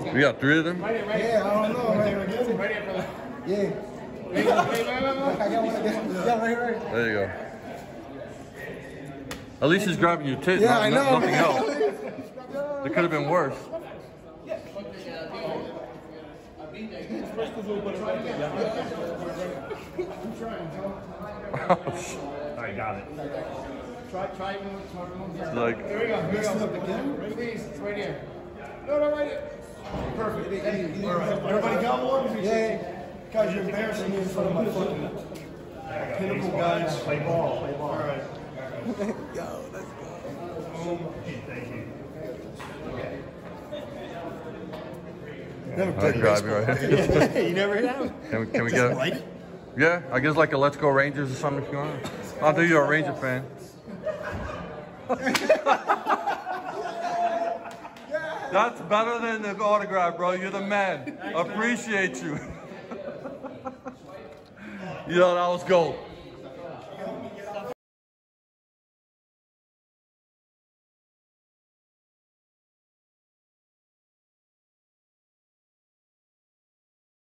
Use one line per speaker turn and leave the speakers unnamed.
We got 3 of them?
Yeah, I don't know. Right here, brother. Yeah.
There you go. At least he's grabbing your tits,
yeah,
nothing else. It could have been worse.
I got it.
Try one.
Like,
Here we go. Please, it's right here. No, right here. Perfect. All right. Everybody got one? Yeah. Guys, you're embarrassing me in front of my fucking pinnacle guys.
Play ball.
All right.
Yo, let's go.
Thank you.
Never
I'll grab you right here.
You never have?
Can we get it? Yeah, I guess like a Let's Go Rangers or something if you want. I'll do you a Ranger fan. That's better than the autograph, bro. You're the man. Appreciate you. Yo, that was gold.